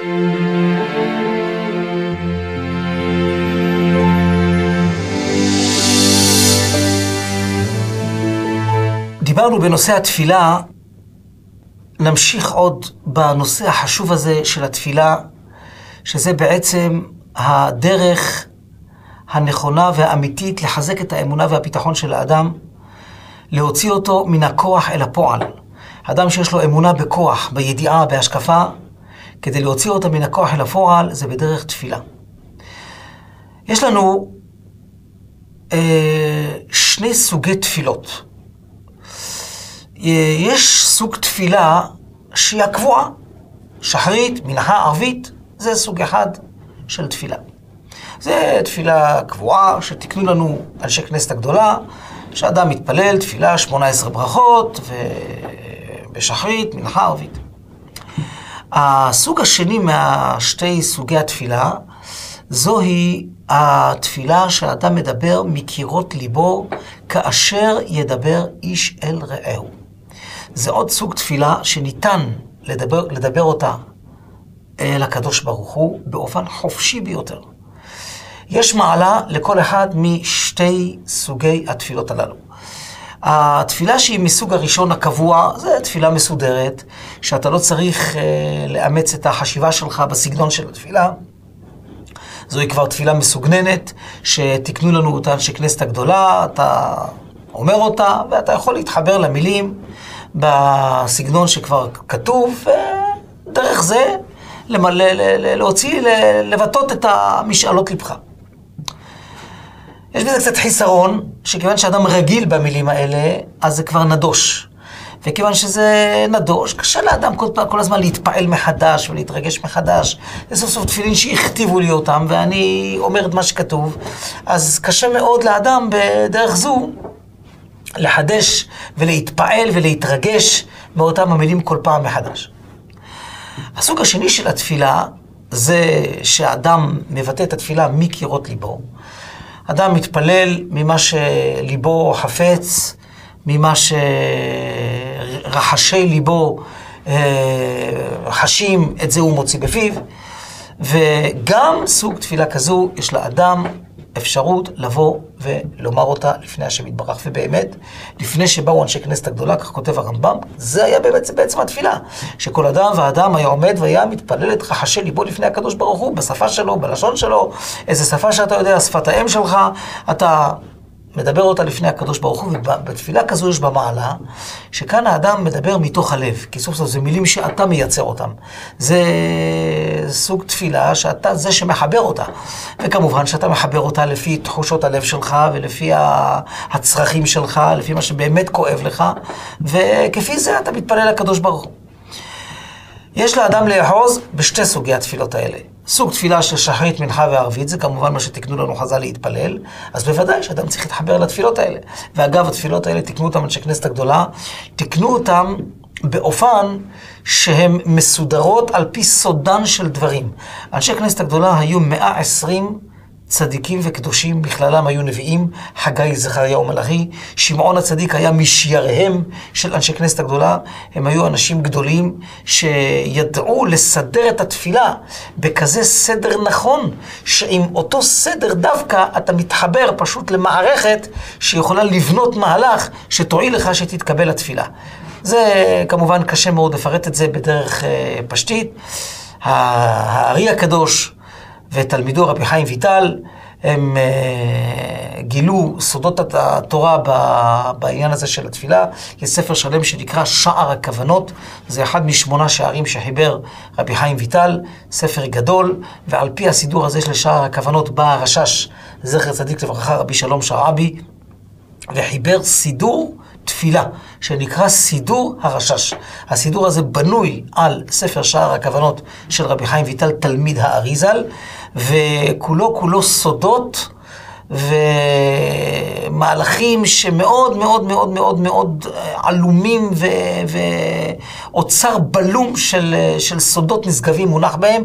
דיברנו בנושא התפילה, נמשיך עוד בנושא החשוב הזה של התפילה, שזה בעצם הדרך הנכונה והאמיתית לחזק את האמונה והביטחון של האדם, להוציא אותו מן הכוח אל הפועל. האדם שיש לו אמונה בכוח, בידיעה, בהשקפה, כדי להוציא אותה מן הכוח אל הפועל, זה בדרך תפילה. יש לנו שני סוגי תפילות. יש סוג תפילה שהיא הקבועה, שחרית, מנחה, ערבית, זה סוג אחד של תפילה. זה תפילה קבועה שתקנו לנו אנשי כנסת הגדולה, שאדם מתפלל תפילה 18 ברכות ובשחרית, מנחה, ערבית. הסוג השני מהשתי סוגי התפילה, זוהי התפילה שהאדם מדבר מקירות ליבו כאשר ידבר איש אל רעהו. זה עוד סוג תפילה שניתן לדבר אותה אל הקדוש ברוך הוא באופן חופשי ביותר. יש מעלה לכל אחד משתי סוגי התפילות הללו. התפילה שהיא מסוג הראשון הקבוע, זה תפילה מסודרת, שאתה לא צריך לאמץ את החשיבה שלך בסגנון של התפילה. זוהי כבר תפילה מסוגננת, שתקנו לנו אותה אנשי כנסת הגדולה, אתה אומר אותה, ואתה יכול להתחבר למילים בסגנון שכבר כתוב, ודרך זה להוציא, לבטאות את המשאלות לבך. יש בזה קצת חיסרון, שכיוון שאדם רגיל במילים האלה, אז זה כבר נדוש. וכיוון שזה נדוש, קשה לאדם כל הזמן להתפעל מחדש ולהתרגש מחדש. זה סוף סוף תפילין שהכתיבו לי אותם, ואני אומר את מה שכתוב. אז קשה מאוד לאדם בדרך זו לחדש ולהתפעל ולהתרגש מאותם המילים כל פעם מחדש. הסוג השני של התפילה זה שהאדם מבטא את התפילה מקירות ליבו. אדם מתפלל ממה שליבו חפץ, ממה שרחשי ליבו חשים, את זה הוא מוציא בפיו. וגם סוג תפילה כזו יש לאדם אפשרות לבוא ולומר אותה לפני השם יתברך. ובאמת, לפני שבאו אנשי כנסת הגדולה, כך כותב הרמב"ם, זה היה בעצם התפילה. שכל אדם ואדם היה עומד והיה מתפלל את רחשי ליבו לפני הקדוש ברוך הוא, בשפה שלו, בלשון שלו, איזה שפה שאתה יודע, שפת האם שלך, אתה מדבר אותה לפני הקדוש ברוך הוא. ובתפילה כזו יש במעלה, שכאן האדם מדבר מתוך הלב, כי סוף סוף זה מילים שאתה מייצר אותם. זה סוג תפילה שאתה זה שמחבר אותה. וכמובן שאתה מחבר אותה לפי תחושות הלב שלך, ולפי הצרכים שלך, לפי מה שבאמת כואב לך, וכפי זה אתה מתפלל לקדוש ברוך הוא. יש לאדם לאחוז בשתי סוגי התפילות האלה. סוג תפילה של שחרית, מנחה וערבית, זה כמובן מה שתקנו לנו חז"ל להתפלל, אז בוודאי שאדם צריך להתחבר לתפילות האלה. ואגב, התפילות האלה תקנו אותם אנשי כנסת הגדולה, תקנו אותם באופן שהן מסודרות על פי סודן של דברים. אנשי כנסת הגדולה היו 120 צדיקים וקדושים, בכללם היו נביאים, חגי, זכריה ומלאכי. שמעון הצדיק היה משייריהם של אנשי כנסת הגדולה. הם היו אנשים גדולים שידעו לסדר את התפילה בכזה סדר נכון, שעם אותו סדר דווקא אתה מתחבר פשוט למערכת שיכולה לבנות מהלך שתועיל לך שתתקבל התפילה. זה כמובן קשה מאוד לפרט את זה בדרך פשטית. הארי הקדוש ותלמידו רבי חיים ויטל, הם גילו סודות התורה בעניין הזה של התפילה. יש ספר שלם שנקרא שער הכוונות, זה אחד מ8 שערים שחיבר רבי חיים ויטל, ספר גדול, ועל פי הסידור הזה של שער הכוונות בא הרשש, זכר צדיק לברכה, רבי שלום שרעבי, וחיבר סידור תפילה, שנקרא סידור הרשש. הסידור הזה בנוי על ספר שער הכוונות של רבי חיים ויטל, תלמיד האריזל, וכולו סודות ומהלכים שמאוד מאוד מאוד מאוד מאוד עלומים ואוצר בלום של סודות נשגבים מונח בהם,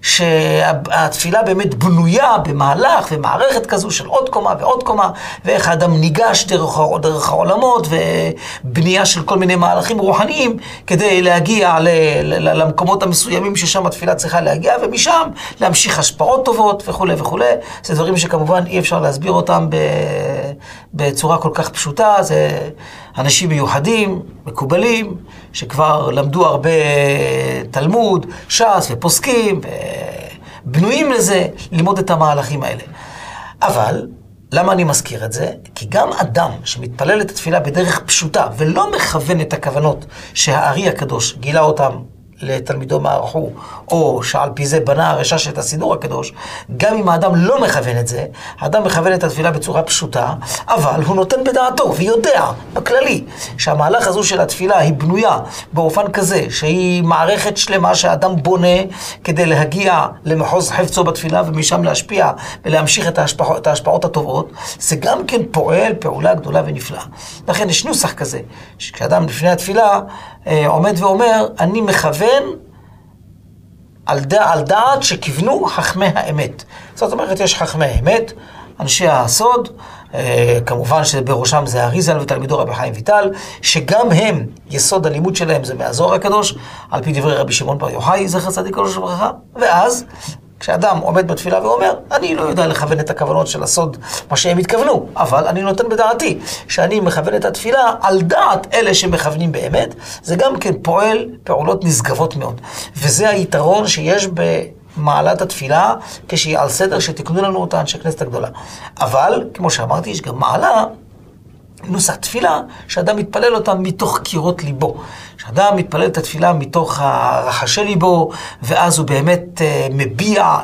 שהתפילה באמת בנויה במהלך ומערכת כזו של עוד קומה ועוד קומה, ואיך האדם ניגש דרך העולמות, ובנייה של כל מיני מהלכים רוחניים כדי להגיע למקומות המסוימים ששם התפילה צריכה להגיע, ומשם להמשיך השפעות טובות וכו' וכו'. זה דברים שכמובן אי אפשר להסביר אותם בצורה כל כך פשוטה. זה אנשים מיוחדים, מקובלים, שכבר למדו הרבה תלמוד, ש"ס ופוסקים, ובנויים לזה, ללמוד את המהלכים האלה. אבל למה אני מזכיר את זה? כי גם אדם שמתפלל את התפילה בדרך פשוטה ולא מכוון את הכוונות שהארי הקדוש גילה אותם לתלמידו מערכו, או שעל פי זה בנה הרש"ש את הסידור הקדוש, גם אם האדם לא מכוון את זה, האדם מכוון את התפילה בצורה פשוטה, אבל הוא נותן בדעתו ויודע בכללי שהמהלך הזו של התפילה היא בנויה באופן כזה שהיא מערכת שלמה שהאדם בונה כדי להגיע למחוז חפצו בתפילה ומשם להשפיע ולהמשיך את ההשפעות הטובות. זה גם כן פועל פעולה גדולה ונפלאה. לכן יש נוסח כזה, שכשאדם לפני התפילה עומד ואומר, אני מכוון על דעת שכיוונו חכמי האמת. זאת אומרת, יש חכמי האמת, אנשי הסוד, כמובן שבראשם זה אריזל ותלמידו רבי חיים ויטל, שגם הם, יסוד הלימוד שלהם זה מהזוהר הקדוש, על פי דברי רבי שמעון בר יוחאי, זכר צדיק וקדוש לברכה. ואז, כשאדם עומד בתפילה ואומר, אני לא יודע לכוון את הכוונות של הסוד, מה שהם התכוונו, אבל אני נותן בדעתי שאני מכוון את התפילה על דעת אלה שמכוונים באמת, זה גם כן פועל פעולות נשגבות מאוד. וזה היתרון שיש במעלת התפילה, כשהיא על סדר שתקנו לנו אותה אנשי כנסת הגדולה. אבל, כמו שאמרתי, יש גם מעלה, נוסח תפילה, שאדם מתפלל אותה מתוך קירות ליבו. שאדם מתפלל את התפילה מתוך הרחשי ליבו, ואז הוא באמת מביע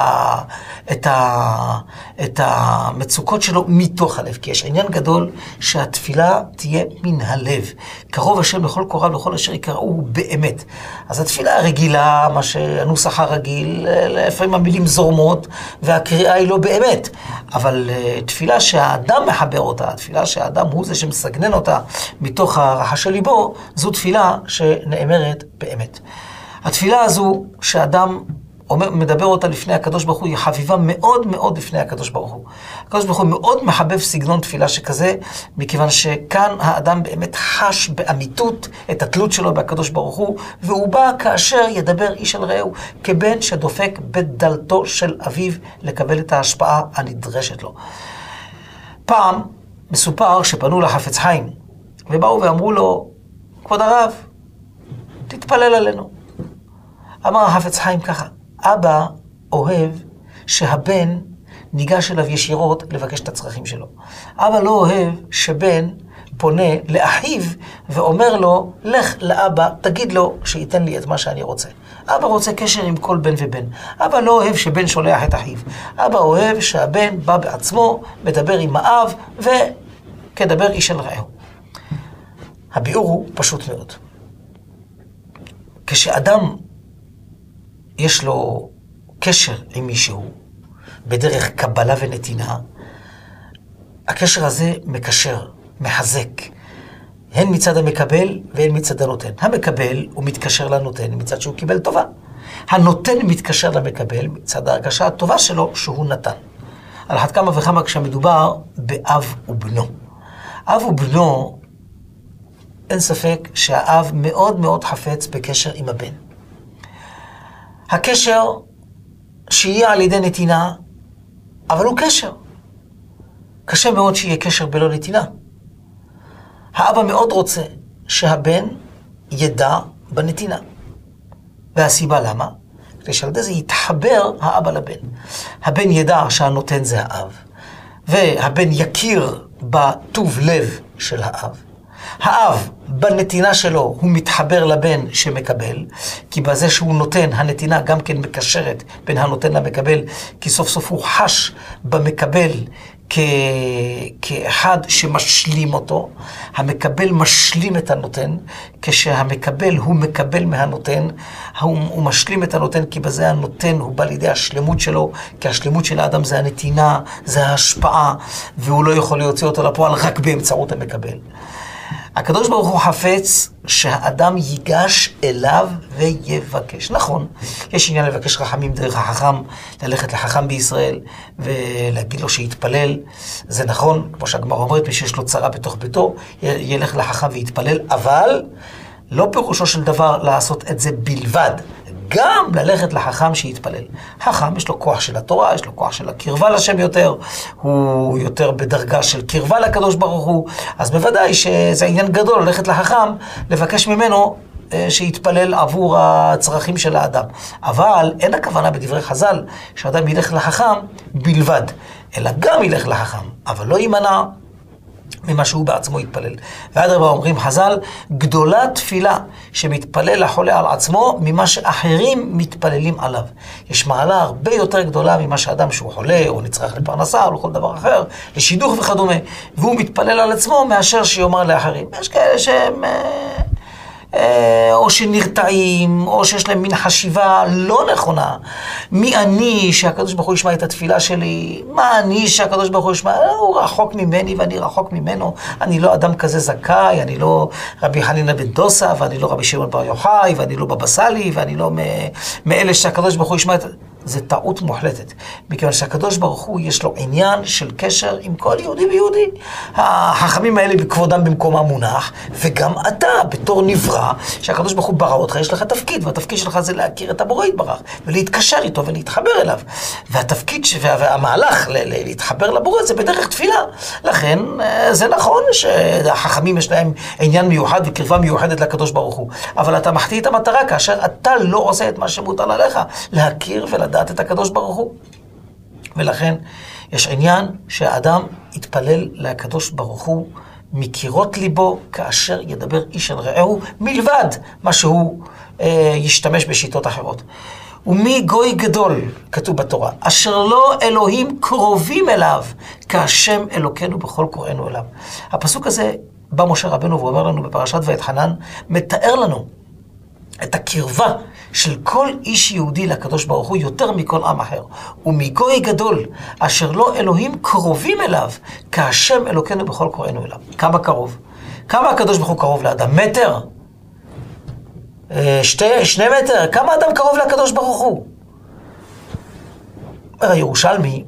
את המצוקות שלו מתוך הלב. כי יש עניין גדול שהתפילה תהיה מן הלב. קרוב השם לכל קוראיו ולכל אשר יקראו באמת. אז התפילה הרגילה, מה שהנוסח הרגיל, לפעמים המילים זורמות, והקריאה היא לא באמת. אבל תפילה שהאדם מחבר אותה, תפילה שהאדם הוא זה שמסגנן אותה מתוך הרחשי ליבו, זו תפילה שנאמרת באמת. התפילה הזו שאדם מדבר אותה לפני הקדוש ברוך הוא, היא חביבה מאוד מאוד לפני הקדוש ברוך הוא. הקדוש ברוך הוא מאוד מחבב סגנון תפילה שכזה, מכיוון שכאן האדם באמת חש באמיתות את התלות שלו בקדוש ברוך הוא, והוא בא כאשר ידבר איש אל רעהו, כבן שדופק בדלתו של אביו לקבל את ההשפעה הנדרשת לו. פעם מסופר שפנו לחפץ חיים, ובאו ואמרו לו, כבוד הרב, תתפלל עלינו. אמר החפץ חיים ככה, אבא אוהב שהבן ניגש אליו ישירות לבקש את הצרכים שלו. אבא לא אוהב שבן פונה לאחיו ואומר לו, לך לאבא, תגיד לו שייתן לי את מה שאני רוצה. אבא רוצה קשר עם כל בן ובן. אבא לא אוהב שבן שולח את אחיו. אבא אוהב שהבן בא בעצמו, מדבר עם האב, וכדבר איש אל רעהו. הביאור הוא פשוט מאוד. כשאדם יש לו קשר עם מישהו בדרך קבלה ונתינה, הקשר הזה מקשר, מחזק, הן מצד המקבל והן מצד הנותן. המקבל הוא מתקשר לנותן מצד שהוא קיבל טובה. הנותן מתקשר למקבל מצד ההרגשה הטובה שלו שהוא נתן. על אחת כמה וכמה כשמדובר באב ובנו. אב ובנו, אין ספק שהאב מאוד מאוד חפץ בקשר עם הבן. הקשר שיהיה על ידי נתינה, אבל הוא קשר. קשה מאוד שיהיה קשר בלא נתינה. האבא מאוד רוצה שהבן ידע בנתינה. והסיבה למה? כדי שעל ידי זה יתחבר האבא לבן. הבן ידע שהנותן זה האב, והבן יכיר בטוב לב של האב. האב בנתינה שלו הוא מתחבר לבן שמקבל, כי בזה שהוא נותן, הנתינה גם כן מקשרת בין הנותן למקבל, כי סוף סוף הוא חש במקבל כאחד שמשלים אותו, המקבל משלים את הנותן, כשהמקבל הוא מקבל מהנותן, הוא משלים את הנותן, כי בזה הנותן הוא בא לידי השלמות שלו, כי השלמות של האדם זה הנתינה, זה ההשפעה, והוא לא יכול להוציא אותו לפועל רק באמצעות המקבל. הקדוש ברוך הוא חפץ שהאדם ייגש אליו ויבקש. נכון, יש עניין לבקש רחמים דרך החכם, ללכת לחכם בישראל ולהגיד לו שיתפלל. זה נכון, כמו שהגמרא אומרת, מי שיש לו צרה בתוך ביתו, ילך לחכם ויתפלל, אבל לא פירושו של דבר לעשות את זה בלבד. גם ללכת לחכם שיתפלל. חכם יש לו כוח של התורה, יש לו כוח של הקרבה לשם יותר, הוא יותר בדרגה של קרבה לקדוש ברוך הוא, אז בוודאי שזה עניין גדול ללכת לחכם, לבקש ממנו שיתפלל עבור הצרכים של האדם. אבל אין הכוונה בדברי חז"ל שאדם ילך לחכם בלבד, אלא גם ילך לחכם, אבל לא יימנע ממה שהוא בעצמו יתפלל. ואדרבה אומרים חז"ל, גדולה תפילה שמתפלל החולה על עצמו ממה שאחרים מתפללים עליו. יש מעלה הרבה יותר גדולה ממה שאדם שהוא חולה או נצטרך לפרנסה או לכל דבר אחר, לשידוך וכדומה, והוא מתפלל על עצמו מאשר שיאמר לאחרים. יש כאלה שהם או שנרתעים, או שיש להם מין חשיבה לא נכונה. מי אני שהקדוש ברוך הוא ישמע את התפילה שלי? מה אני שהקדוש ברוך הוא ישמע? הוא רחוק ממני ואני רחוק ממנו. אני לא אדם כזה זכאי, אני לא רבי חנינא בן דוסא, ואני לא רבי שמעון בר יוחאי, ואני לא בבא סאלי, ואני לא מאלה שהקדוש ברוך הוא ישמע את... זה טעות מוחלטת, מכיוון שהקדוש ברוך הוא יש לו עניין של קשר עם כל יהודי ויהודי. החכמים האלה בכבודם במקומם מונח, וגם אתה בתור נברא, שהקדוש ברוך הוא ברא אותך, יש לך תפקיד, והתפקיד שלך זה להכיר את הבורא יתברך, ולהתקשר איתו ולהתחבר אליו. והתפקיד והמהלך להתחבר לבורא זה בדרך תפילה. לכן זה נכון שהחכמים יש להם עניין מיוחד וקרבה מיוחדת לקדוש ברוך הוא, אבל אתה מחטיא את המטרה כאשר אתה לא עושה את מה שמוטל עליך, להכיר ולדעת את הקדוש ברוך הוא. ולכן יש עניין שהאדם יתפלל לקדוש ברוך הוא מקירות ליבו כאשר ידבר איש אל רעהו, מלבד מה שהוא ישתמש בשיטות אחרות. ומי גוי גדול, כתוב בתורה, אשר לא אלוהים קרובים אליו, כהשם אלוקינו בכל קוראינו אליו. הפסוק הזה בא משה רבנו ואומר לנו בפרשת ואתחנן, מתאר לנו את הקרבה של כל איש יהודי לקדוש ברוך הוא יותר מכל עם אחר. ומגוי גדול, אשר לא אלוהים קרובים אליו, כהשם אלוקינו בכל קוראינו אליו. כמה קרוב? כמה הקדוש ברוך הוא קרוב לאדם? מטר? 2 מטר? כמה אדם קרוב לקדוש ברוך הוא? אומר הירושלמי,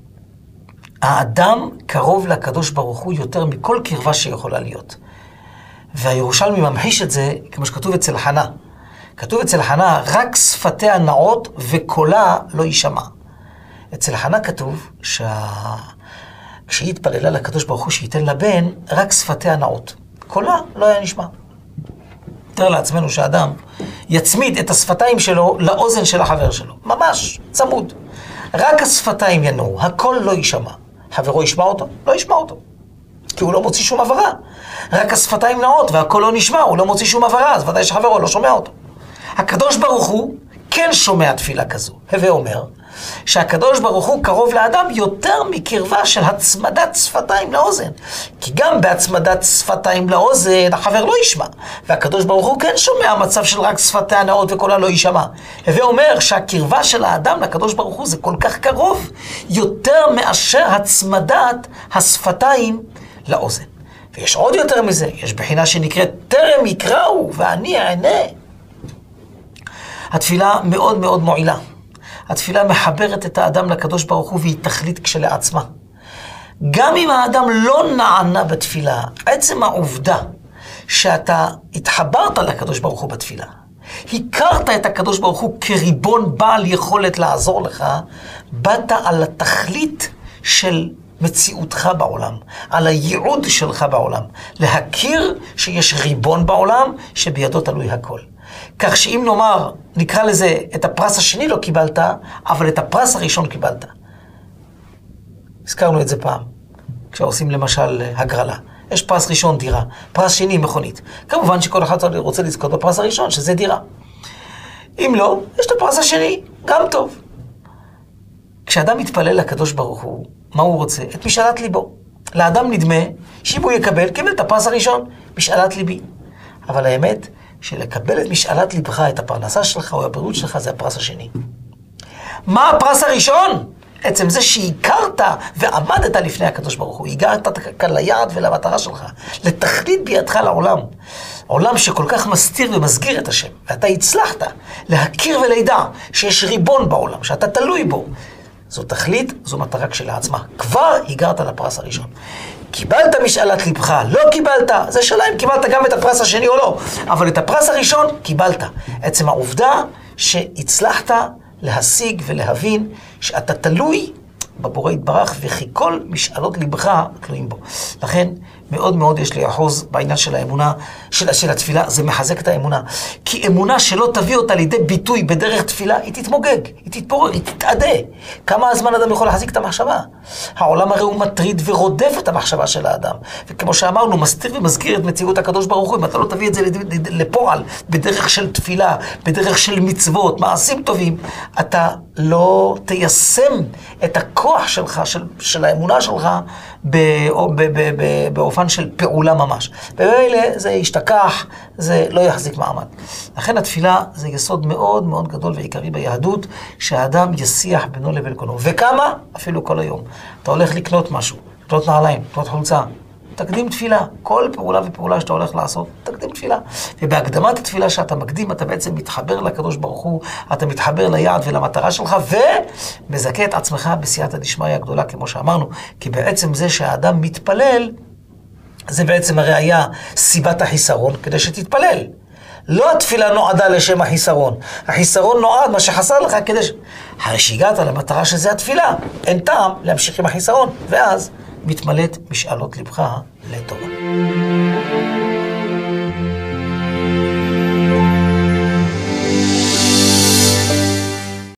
האדם קרוב לקדוש ברוך הוא יותר מכל קרבה שיכולה להיות. והירושלמי ממחיש את זה כמו שכתוב אצל חנה. כתוב אצל חנה, רק שפתיה נאות וקולה לא יישמע. אצל חנה כתוב כשהיא התפללה לקדוש ברוך הוא שייתן לה בן, רק שפתיה נאות. קולה לא היה נשמע. תאר לעצמנו שאדם יצמיד את השפתיים שלו לאוזן של החבר שלו. ממש, צמוד. רק השפתיים ינועו, הכל לא יישמע. חברו ישמע אותו? לא ישמע אותו. כי הוא לא מוציא שום עברה. רק השפתיים נעות והכל לא נשמע, הוא לא מוציא שום עברה, אז ודאי שחברו לא שומע אותו. הקדוש ברוך הוא כן שומע תפילה כזו. הווה אומר שהקדוש ברוך הוא קרוב לאדם יותר מקרבה של הצמדת שפתיים לאוזן. כי גם בהצמדת שפתיים לאוזן החבר לא ישמע. והקדוש ברוך הוא כן שומע מצב של רק שפתיה נאות וקולה לא יישמע. הווה אומר שהקרבה של האדם לקדוש ברוך הוא זה כל כך קרוב יותר מאשר הצמדת השפתיים לאוזן. ויש עוד יותר מזה, יש בחינה שנקראת טרם יקראו ואני אענה. התפילה מאוד מאוד מועילה. התפילה מחברת את האדם לקדוש ברוך הוא והיא תכלית כשלעצמה. גם אם האדם לא נענה בתפילה, עצם העובדה שאתה התחברת לקדוש ברוך הוא בתפילה, הכרת את הקדוש ברוך הוא כריבון בעל יכולת לעזור לך, באת על התכלית של מציאותך בעולם, על הייעוד שלך בעולם, להכיר שיש ריבון בעולם שבידו תלוי הכל. כך שאם נאמר, נקרא לזה, את הפרס השני לא קיבלת, אבל את הפרס הראשון קיבלת. הזכרנו את זה פעם, כשעושים למשל הגרלה. יש פרס ראשון דירה, פרס שני מכונית. כמובן שכל אחד רוצה לזכות בפרס הראשון, שזה דירה. אם לא, יש את הפרס השני, גם טוב. כשאדם מתפלל לקדוש ברוך הוא, מה הוא רוצה? את משאלת ליבו. לאדם נדמה שאם הוא יקבל, קיבל את הפרס הראשון, משאלת ליבי. אבל האמת, שלקבל את משאלת ליבך, את הפרנסה שלך או הבריאות שלך, זה הפרס השני. מה הפרס הראשון? עצם זה שהכרת ועמדת לפני הקדוש ברוך הוא, הגעת כאן ליעד ולמטרה שלך, לתכלית בידך לעולם. עולם שכל כך מסתיר ומסגיר את השם, ואתה הצלחת להכיר ולידע שיש ריבון בעולם, שאתה תלוי בו. זו תכלית, זו מטרה כשלעצמה. כבר הגעת לפרס הראשון. קיבלת משאלת ליבך, לא קיבלת, זה שאלה אם קיבלת גם את הפרס השני או לא, אבל את הפרס הראשון קיבלת. עצם העובדה שהצלחת להשיג ולהבין שאתה תלוי בבורא יתברך, וכי כל משאלות ליבך תלויים בו. לכן, מאוד מאוד יש לאחוז בעניין של האמונה, של התפילה, זה מחזק את האמונה. כי אמונה שלא תביא אותה לידי ביטוי בדרך תפילה, היא תתמוגג, היא תתפורר, היא תתעדה. כמה הזמן אדם יכול להחזיק את המחשבה? העולם הרי הוא מטריד ורודף את המחשבה של האדם. וכמו שאמרנו, מסתיר ומסגיר את מציאות הקדוש ברוך הוא, אם אתה לא תביא את זה לפועל, בדרך של תפילה, בדרך של מצוות, מעשים טובים, אתה לא תיישם את הכוח שלך, של האמונה שלך, באופן של פעולה ממש. ובאלה זה ישתכח, זה לא יחזיק מעמד. לכן התפילה זה יסוד מאוד מאוד גדול ועיקרי ביהדות, שהאדם ישיח בינו לבין קונו. וכמה? אפילו כל היום. אתה הולך לקנות משהו, לקנות נעליים, לקנות חולצה. תקדים תפילה. כל פעולה ופעולה שאתה הולך לעשות, תקדים תפילה. ובהקדמת התפילה שאתה מקדים, אתה בעצם מתחבר לקדוש ברוך הוא, אתה מתחבר ליעד ולמטרה שלך, ומזכה את עצמך בסייעתא דשמיא הגדולה, כמו שאמרנו. כי בעצם זה שהאדם מתפלל, זה בעצם הרי היה סיבת החיסרון כדי שתתפלל. לא התפילה נועדה לשם החיסרון. החיסרון נועד, מה שחסר לך כדי הרי שהגעת למטרה שזה התפילה. אין טעם להמשיך עם החיסרון. ואז מתמלאת משאלות לבך לטובה.